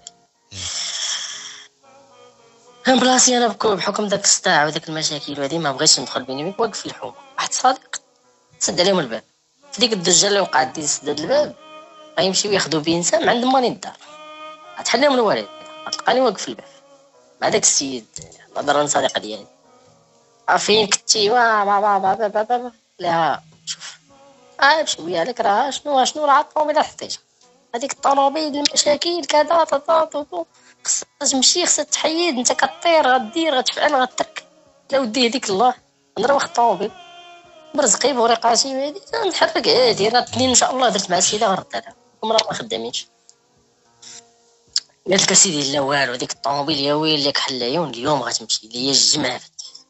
كان بلاصي انا بحكم داك الصداع وداك المشاكل وهادي ما بغيتش ندخل بيني وبينك، واقف في الحومه. واحد صديق سد عليهم الباب في ديك الدجه اللي وقعت ديال سداد الباب، غيمشيو ياخذوا بينسان عند ماني الدار، غتحل لهم الوالد، غتلقاني واقف في الباب مع داك السيد هضر صديق ديالي. فين كنتي؟ لا شوف بشويه عليك راه شنو راه الطوموبيله حطيتها، هذيك الطوموبيل المشاكل كذا خصها تمشي، خصها تحيد، انت كطير غدير غتفعل غترك. لا ودي هذيك الله نضرب واحد الطوموبيل برزقي بوريقاتي هادي نحرك عادي. راه الاثنين ان شاء الله درت مع السيده غردها لهم راه ما خدامينش. قالت لك سيدي لا والو، ديك الطوموبيل يا ويلي كحل العيون اليوم غتمشي ليا الجمعه.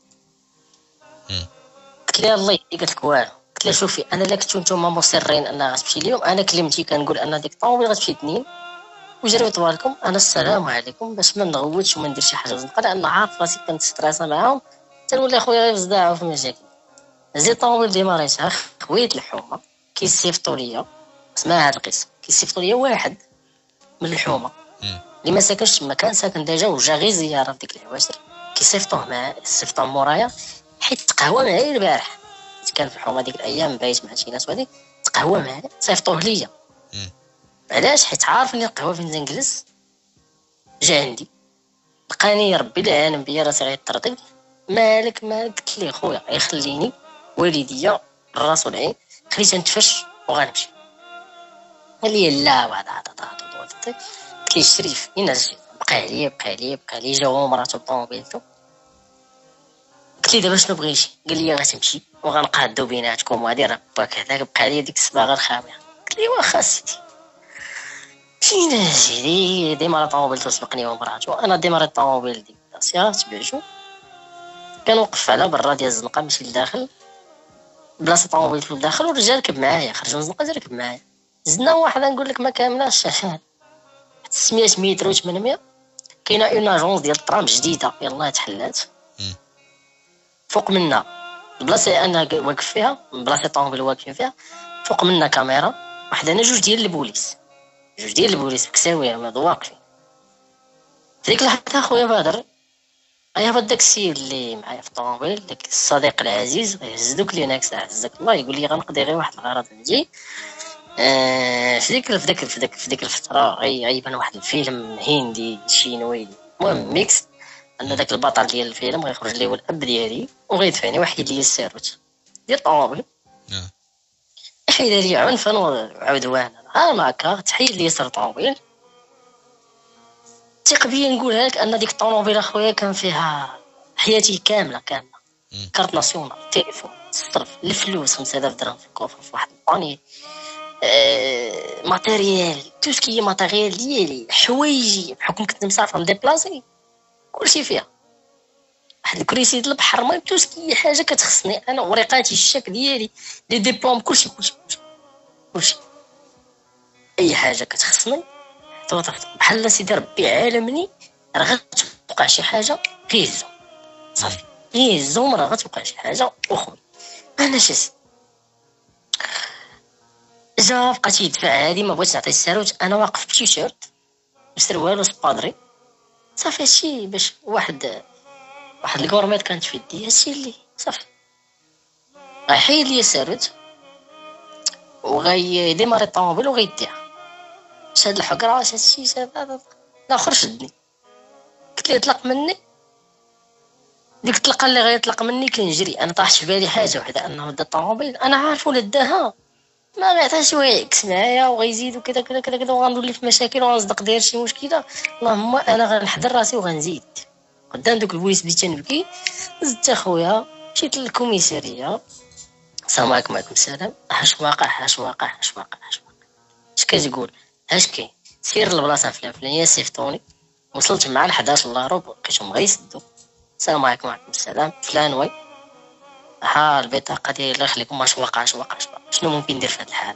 قلت لها الله يهديك، قالت لك والو. قلت لها شوفي انا لا كنتو نتوما مصرين انها غتمشي اليوم، انا كلمتي كنقول ان ديك الطوموبيل غتمشي اثنين وجريت طوالكم، انا السلام عليكم باش ما نغوتش وما ندير شي حاجه زنقه، لان عارف راسي كنت ستريسا معاهم تنولي اخويا غير في صداع وفي مشاكل. زيد الطوموبيل ديماريتها خويت الحومه كيصيفطوا ليا، اسمع هاد القصه، كيصيفطوا ليا واحد من الحومه اللي ما ساكنش تما، كان ساكن ديجا وجا غير زياره في ديك العواشر، كيصيفطوه معاه صيفطوه مورايا حيت تقهوى معايا البارح، كان في الحومه ديك الايام بايت مع شي ناس وهادي تقهوى معايا صيفطوه ليا. علاش؟ حيت عارف اني القهوه فين نجلس جا عندي لقاني ربي العالم بيا راسي غيطردق. مالك قلت لي خويا يخليني والديا الراس والعين خليت نتفش وغنمشي. قال لي لا بعد قلت لي الشريف ينزل بقى لي جاو مراته بطوموبيلته. قلت لي دابا شنو بغيتي؟ قال لي غتمشي وغنقادو بيناتكم وهادي راه باك هذاك بقى لي ديك الصباغه الخاويه. قلت لي واخا سيدي مشينا سيدي ديما طوموبيل تسبقني ومراته، انا ديما الطوموبيل ديك السياره تبعتو، كنوقف على برا ديال الزنقه ماشي لداخل بلاصه طوموبيل في الداخل والرجال ركب معايا، خرج من الزنقه ركب معايا. زدنا واحده نقول لك ما كاملاش 600 متر و800 كاينه اون اجونس ديال الطرام جديده يلاه تحلات فوق منا البلاصه انا واقف فيها، بلاصه الطوموبيل واقفين فيها فوق منا كاميرا واحده، انا جوج ديال البوليس بكساويه ما واقفين. في ديك اللحظه خويا بدر ايا داك السيد اللي معايا في الطوموبيل داك الصديق العزيز غيهز دوك لي ناكس عزك الله، يقول لي غنقضي غير واحد الغرض نجي. في ديك الفتره غيبان واحد الفيلم هندي شينوي، المهم ميكس، ان داك البطل ديال الفيلم غيخرج لي هو الاب ديالي وغيدفعني وحيد لي السيروت ديال الطوموبيل، حيد لي عنفا وعدوان ما هكا تحيد لي يسر الطوموبيل. ثق بيا نقولها لك ان ديك الطوموبيل اخويا كان فيها حياتي كامله كارت ناسيونال، تليفون، الصرف، الفلوس 5000 درهم في الكوفر في واحد الباني، ماتيريال توسكي ماتيريال ديالي حوايجي بحكم كنت مسافر ديبلاسي كلشي فيها، واحد الكريسي ديال البحر، المهم توسكي حاجه كتخصني انا، وريقاتي الشك ديالي لي ديبلوم كلشي اي حاجه كتخصني بحال سيدي ربي عالمني راه غتوقع شي حاجه كيهزو صافي يهزو راه غتوقع شي حاجه اخويا. انا شاسي جا بقيت يدفع هادي ما بغيتش نعطي الساروت، انا واقف بتيشيرت وسروال وسبادري صافي هادشي باش واحد واحد الكورميط كانت في يدي، هادشي اللي صافي غيحيد لي الساروت وغيديماري الطوموبيل وغيديها. شاد الحقره هادشي شاد الاخر شدني، قلت ليه طلق مني. ديك الطلقه اللي غيطلق مني كنجري انا طاحت في بالي حاجه وحده، انه دا الطوموبيل انا عارف ولا داها ما غيعطيش ويعكس معايا وغيزيد وكذا كذا كذا كذا وغنولي في مشاكل وغنصدق داير شي مشكله. اللهم انا غنحضر راسي وغنزيد قدام دوك البوليس. بديت تنبكي، زدت اخويا مشيت للكوميساريه. السلام عليكم. وعليكم السلام. اش واقع اش واقع اش واقع اش واقع اش كتقول اش كاين؟ سير للبلاصه الفلانيه صيفطوني. وصلت مع 11 لاروب لقيتهم غيسدوا. السلام عليكم. وعليكم السلام. فلان وي ها البطاقه ديالي الله يخليكم. اش واقع اش واقع شنو ممكن ندير في هذه الحاله؟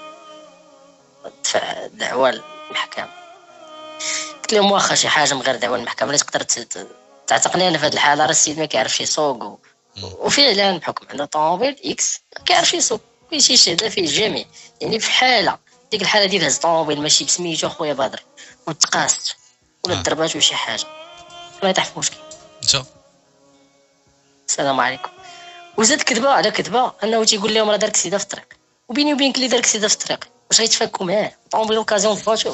دفع دعوه للمحكمه. قلت لهم واخا شي حاجه من غير دعوه للمحكمه اللي تقدر تعتقني انا في هذه الحاله. راه السيد ما كيعرفش يسوق وفعلا بحكم عنده طوموبيل اكس ما كيعرفش يسوق. كاين شي شهاده فيه الجميع. يعني في حاله ديك الحاله ديال هز طوموبيل ماشي بسميتو خويا بدر وتقاست ولا ضربات ولا شي حاجه ما يطيح في مشكل. السلام عليكم. وزاد كذبه على كذبه انه تيقول لهم راه دار كسيده في الطريق، وبيني وبينك اللي دار كسيده في الطريق واش غيتفكوا معاه؟ طوموبيل اوكازيون فوتو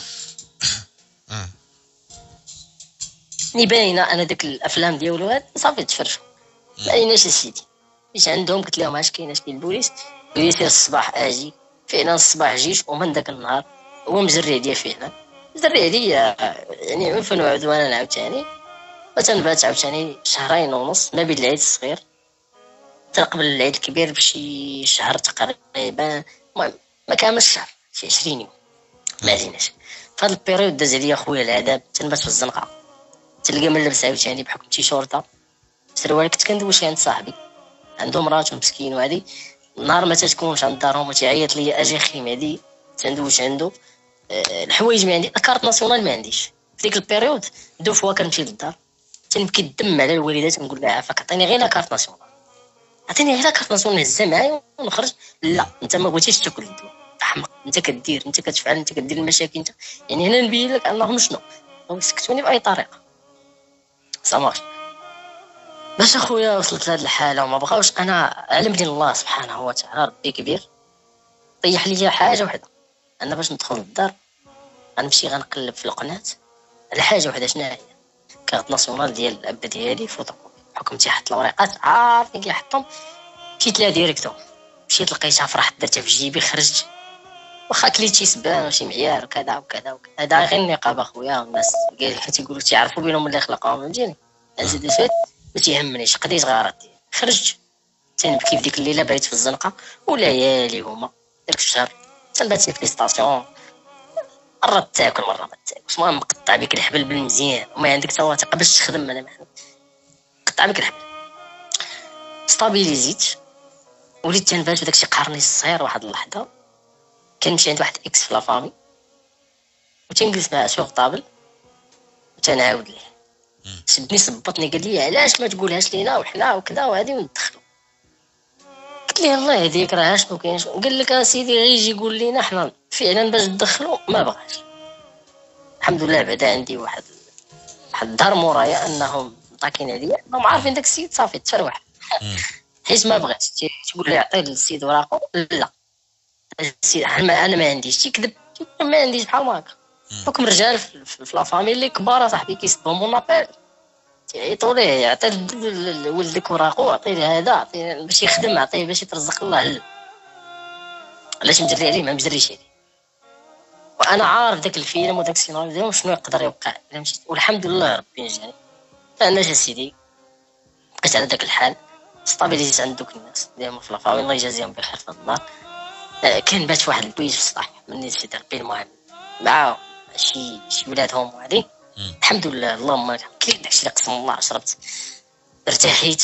ني باينه. انا داك الافلام ديالو هاد صافي تفرجوا بايناش السيدي. مش عندهم قلت لهم اش كاين البوليس. قال لي سير الصباح اجي. فعلا الصباح جيت ومن ذاك النهار هو مجري عليا. فعلا مجري عليا يعني عنفا وعدوانا عاوتاني. وتنبات عاوتاني شهرين ونص ما بين العيد الصغير قبل العيد الكبير بشي شهر تقريبا. المهم ما كاملش شهر، شي 20 يوم ما عليناش. فهاد البيريود داز عليا خويا العذاب. تنبات في الزنقه، تلقى من لبس عاوتاني بحكم تيشورطه سروال. كنت كندوش عند صاحبي عنده مراته مسكين، وهادي النهار ما تتكونش عند دارهم وتيعيط لي اجي خيم هادي تندوش عنده. الحوايج ما عندي، الكارت ناسيونال ما عنديش. في ديك البيريود دوفوا كنمشي للدار تنبكي الدم على الوالدات نقول لها عافاك عطيني غير لاكارت ناسيونال، عطيني غير لاكارت ناسيونال نهزها معايا ونخرج. لا انت ما بغيتيش تاكل الدواء احمق، انت كدير انت كتفعل انت كدير المشاكل انت. يعني هنا نبين لك انهم شنو سكتوني باي طريقه سامحني. باش اخويا وصلت لهاد الحاله وما بغاوش. انا علمني الله سبحانه وتعالى ربي كبير طيح لي حاجه وحده. انا باش ندخل للدار غنمشي غنقلب في القناه على حاجه وحده. شنو هي؟ كارت ناسيونال ديال الاب ديالي فوتوكوبي. حكم تيحط الوريقات عارفين كيحطهم. مشيت لها ديريكتو، مشيت لقيتها فرحت درتها في جيبي خرجت. واخا كليتي سبان وشي معيار وكذا وكذا وكذا. هذا غير النقاب اخويا. الناس كاع تيقولوا تيعرفوا بينهم اللي خلقهم فهمتيني. زيد فات ما تيهمنيش قضيت غارتي. خرجت تنبكي في ديك الليله بقيت في الزنقه وليالي هما داك الشهر تنبات في الستاسيون. مرة تاكل مرة ما تاكلش. المهم مقطع بك الحبل بالمزيان وما عندك تا ثقه باش تخدم. انا قطع بك الحبل ستابيليزيت. وليت تنبات بداك الشيء قهرني الصغير. واحد اللحظه كنمشي عند واحد اكس في لافامي وتنجلس معاه سوق طابل وتنعاود ليه. شدني صبطني قال لي علاش ما تقولهاش لينا وحنا وكذا وهادي وندخلوا. قلت ليه الله يهديك راه شنو كاين. قال لك اسيدي غير يجي يقول لينا حنا فعلا باش ندخلوا ما بغاش. الحمد لله بعدا عندي واحد الدار مورايا انهم طاكين عليا انهم عارفين داك السيد صافي تفروح. حيت ما بغاش تقول لي عطي للسيد وراقو. لا السيد انا ما عنديش. تيكذب ما عنديش بحال هكا. حكم رجال في لا فامي اللي كبار صاحبي كيصدموا مونابيل تيعيطوا ليه يعطي ولدك وراقو عطي له هذا عطي باش يخدم عطيه باش يترزق الله. علاش مجري عليه ما مجريش عليه. وانا عارف داك الفيلم وداك السيناريو ديالهم شنو يقدر يوقع الا مشيت. والحمد لله ربي نجاني. فانا جا سيدي بقيت على داك الحال ستابيليزيت عند دوك الناس ديما في لافامي الله يجازيهم بخير في النار. كان بات واحد البويج في السطح مني سيدي ربي المهم مع شي ولادهم وهادي. الحمد لله اللهم كاين داكشي اللي قسم الله شربت ارتاحيت.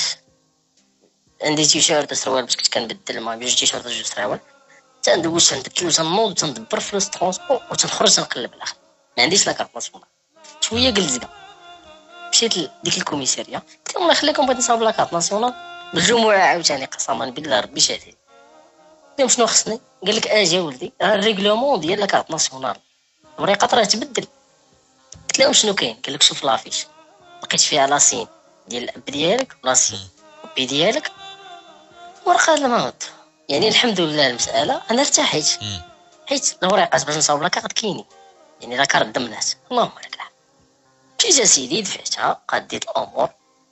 عندي تيشيرت وسروال باش كنت كنبدل. المهم جوج تيشيرت وجوج سراول تندوش تنبدل وتنوض وتندبر فلوس ترونسبور وتنخرج تنقلب الاخر. ما عنديش لا كارت ناسيونال. شويه قلزقه مشيت لديك الكوميساريه قلت لهم الله يخليكم بغيت نصاوب لا كارت ناسيونال بالجمعه عاوتاني قسما بالله ربي شاهد. قلت شنو خصني؟ قال لك اجي ولدي راه الريغلومون ديال لا كارت ناسيونال الوريقات راه تبدل. قلت لهم شنو كاين؟ قال لك شوف لافيش لقيت فيها لاسين ديال الاب ديالك ولا البي ديالك ورقه الموت. يعني الحمد لله المساله انا ارتحيت حيت الورقات باش نصاوب لاكارت كاينين، يعني لاكارت ضمنات اللهم لك الحمد. مشيت اسيدي دفعتها قديت الامور،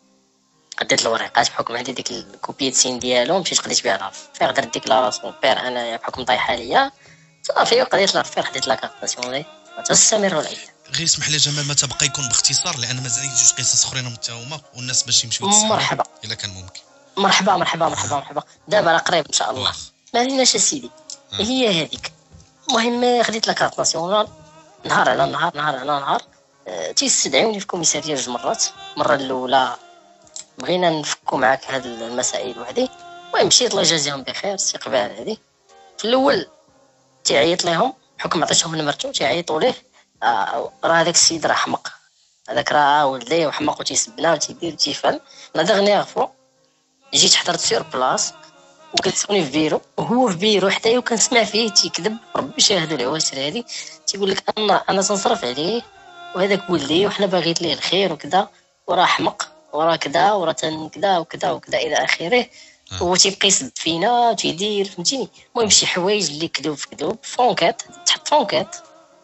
قديت الورقات بحكم عندي ديك الكوبية سين ديالو، مشيت قديت بها لافير درت ديكلاراسيون بير انايا بحكم طايحه ليا صافي وقديت لافير خديت لاكارت ناسيونالي وتستمر الايام. غير اسمح لي جمال ما تبقى يكون باختصار لان مازال جوج قصص اخرين حتى هما والناس باش يمشيو يتسحبوا. مرحبا الا كان ممكن. مرحبا مرحبا مرحبا مرحبا. دابا راه قريب ان شاء الله. ما عليناش اسيدي هي هذيك. المهم خديت لاكارت ناسيونال نهار على نهار نهار على نهار. تيستدعوني في الكوميساريه جوج مرات. المره الاولى بغينا نفكوا معاك هاد المسائل وحدي، المهم مشيت الله يجازيهم بخير سي قبال هادي. في الاول تيعيط لهم بحكم عطيتهم نمرتو تيعيطوا ليه راه هذاك السيد راه حمق، هذاك راه ولدي وحمق وتيسبنا وتيدير وتيفعل. لا دغنيغ فوا جيت حضرت سير بلاص وكتسوني في بيرو وهو في بيرو حتى وكنسمع فيه تيكذب ربي شاهدوا العواشر هادي. تيقول لك انا تنصرف عليه وهذاك ولدي وحنا باغيين ليه الخير وكذا وراه حمق وراه كذا وراه كذا وكذا وكذا الى اخره. هو تيبقى يسد فينا وتيدير فهمتيني. المهم شي حوايج اللي كذوب في كذوب فونكات تحط فونكات.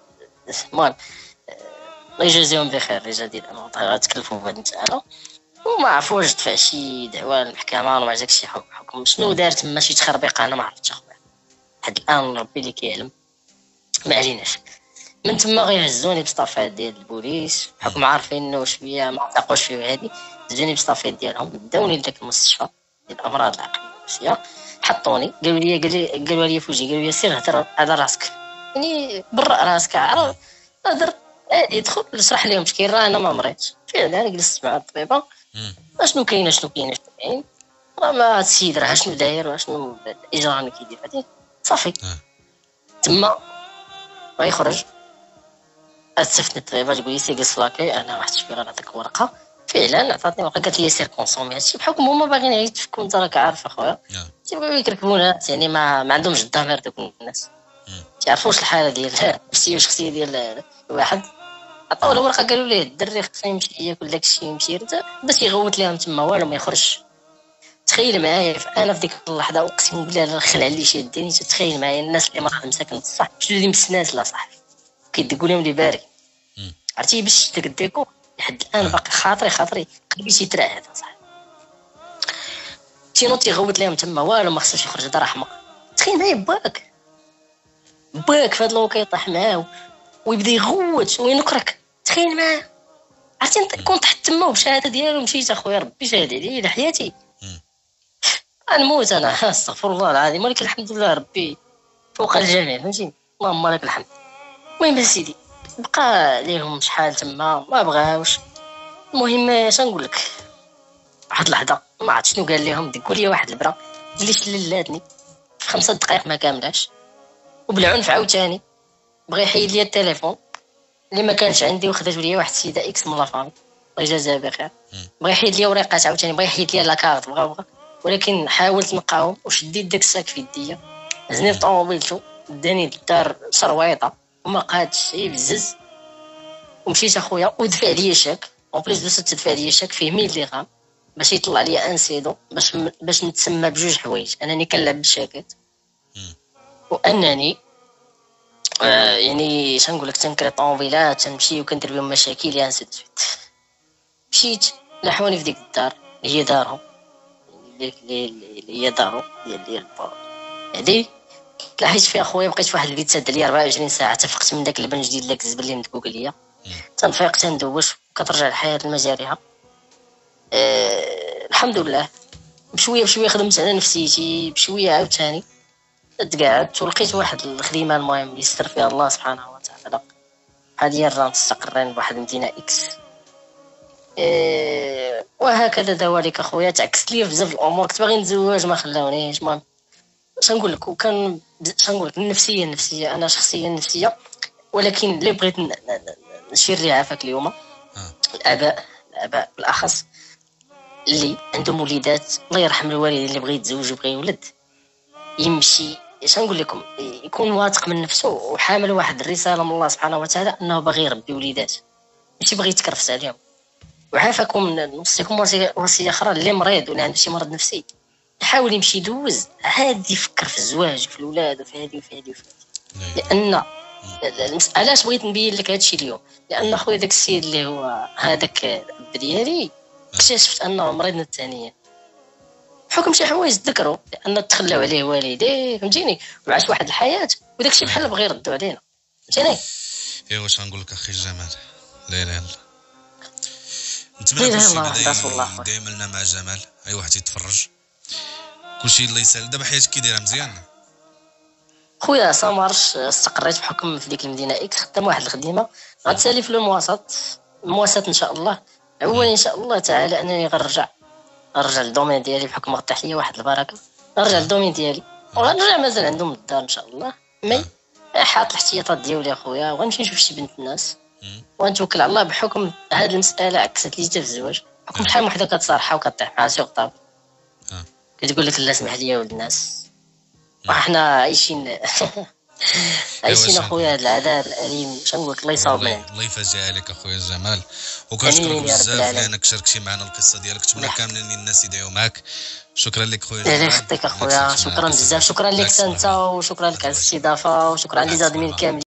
المهم الله يجازيهم بخير الرجال ديال انا تكلفوا بهاد المساله وما عرفوش دفع شي دعوه للمحكمه وما جاك شي حكم شنو دار تما شي تخربيق انا ما عرفتش اخويا لحد الان ربي اللي كيعلم. ما عليناش من تما غيهزوني بصطافات ديال البوليس بحكم عارفين انه شويه ما عتقوش فيه هادي. هزوني بصطافات ديالهم داوني لذاك المستشفى ديال الامراض العقليه والنفسيه. حطوني قالوا لي فوجي قالوا لي سير هضر على راسك يعني برا راسك عرف هضر يدخل اشرح لهم اش كاين. راه انا ما مريتش فعلا جلست مع الطبيبه اشنو كاين شنو كاين شنو كاين راه ما السيد راه شنو داير وشنو الاجراء اللي كيدير هادي صافي. تما غيخرج استفدت الطبيبه تقول لي سي قصلاكي انا واحد شويه غنعطيك ورقه. فعلا عطاتني ورقه قالت لي سير كونسومي هادشي بحكم هما باغيين يتفكوا انت راك عارف اخويا تيبغيو يكركبوا ناس يعني ما عندهمش الضمير دوك الناس تعرفوش الحاله ديال النفسيه والشخصيه ديال الواحد. عطاو له ورقه قالوا ليه الدري خصو يمشي ياكل داكشي يمشي باش يغوت ليهم تما والو ما يخرجش. تخيل معايا انا في ديك اللحظه اقسم بالله الخلع اللي شادني. تخيل معايا الناس اللي مرحله مساكن بصح شنو اللي مسناس لا صاحبي كيدقوا لهم لي باري عرفتي باش داك الديكو لحد الان باقي خاطري قلبي تيترع هذا صاحبي. تينوض تيغوت لهم تما والو ما خصوش يخرج هذا رحمه. تخيل معايا باك في هذا الوقت يطيح معاه ويبدا يغوت وينكرك. تخيل معاه عرفتي كنت حتى تما وبشهاده ديالو مشيت اخويا ربي شاهد عليا لحياتي غنموت انا استغفر الله العظيم ولكن الحمد لله ربي فوق الجميع فهمتيني اللهم لك الحمد. المهم سيدي بقى ليهم شحال تما ما بغاوش. المهم اش نقول لك واحد اللحظه ما عرفت شنو قال لهم ديكوا لي واحد البرا اللي شللاتني في 5 دقائق ما كاملاش وبالعنف عاوتاني بغى يحيد لي التليفون اللي ما كانش عندي وخداتو ليا واحد السيده اكس من لافامي الله يجازيها بخير. بغى يحيد لي ورقات عاوتاني بغى يحيد لي لاكارت بغى ولكن حاولت نقاوم وشديت داك الساك في يديا هزني في طوموبيلتو داني للدار شرويطه وما قادش شي بزز ومشيت اخويا ودفع لي شاك اون بليس دو تدفع لي شاك فيه 1000 درهم باش يطلع لي انسيدو باش نتسمى بجوج حوايج انني كنلعب بالشاكات وانني يعني شنقول لك تنكري طوموبيلات تنمشي وكندير بهم مشاكل يا نسيت. مشيت لحوني في ديك الدار هي دارهم اللي هي دارو ديال هادي تلاحيت فيها خويا بقيت فواحد البيت ساد عليا 24 ساعه تفقت من داك البنج ديال داك الزبل اللي مدبوك ليا تنفيق تندوش وكترجع الحياه لمجاريها. الحمد لله بشويه خدمت على نفسيتي بشويه عاوتاني تقعدت ولقيت واحد الخدمه المهم يستر فيها الله سبحانه وتعالى. هذه الران مستقرين بواحد المدينه اكس وهكذا دواليك اخويا تعكست لي بزاف الامور. كنت باغي نتزوج ما خلاونيش. المهم اش نقول لك وكان اش نقول لك النفسيه انا شخصيا نفسيه ولكن اللي بغيت نشير ليها فاك اليوم الاباء بالاخص اللي عندهم وليدات الله يرحم الوالدين اللي بغى يتزوج وبغى يولد يمشي اش نقول لكم يكون واثق من نفسه وحامل واحد الرساله من الله سبحانه وتعالى انه باغي يربي وليدات ماشي باغي يتكرفس عليهم. وعافاكم. نوصيكم وصيه اخرى، اللي مريض ولا عنده شي مرض نفسي يحاول يمشي يدوز عادي، يفكر في الزواج وفي الاولاد وفي هذه وفي هذه وفي هذه. لان علاش بغيت نبين لك هذا الشيء اليوم؟ لان خويا داك السيد اللي هو هذاك الاب ديالي اكتشفت انه مريض من الثانيه بحكم شي حوايج تذكروا، لان تخلاو عليه والديه فهمتيني، وعاش واحد الحياه وداك الشيء بحال بغى يردوا علينا فهمتيني. ايوا واش غنقول لك اخي جمال؟ لا اله الا الله. نتمنى كلشي دايما لنا مع جمال، اي واحد يتفرج كلشي الله يسهل. دابا حياتك كي دايره؟ مزيان خويا سامارش. استقريت بحكم في ديك المدينه اكس، خدام واحد الخدمه غتسالي في المواسط ان شاء الله. اولي ان شاء الله تعالى انني غنرجع للدومين ديالي بحكم غطيح ليا واحد البركه، نرجع للدومين ديالي وغنرجع مازال عندهم الدار ان شاء الله. مي حاط الاحتياطات ديالي اخويا، وغنمشي نشوف شي بنت الناس ونتوكل على الله. بحكم هذه المساله عكست لي حتى في الزواج، بحكم شحال من وحده كتصارحها وكطيح معها سوق طاب كتقول لك لا سمح لي ولد الناس، وحنا عايشين عايشين اخويا هذا العذاب الاليم. شنو لك الله يصاوب منه. الله يفرجها عليك اخويا جمال، وكنشكرك بزاف لانك شاركتي معنا القصه ديالك. نتمنى كاملين الناس يدعيو معك. شكرا لك خويا جمال. الله يخطيك اخويا، شكرا بزاف. شكرا لك انت، وشكرا لك على الاستضافه، وشكرا لي زادمين كاملين.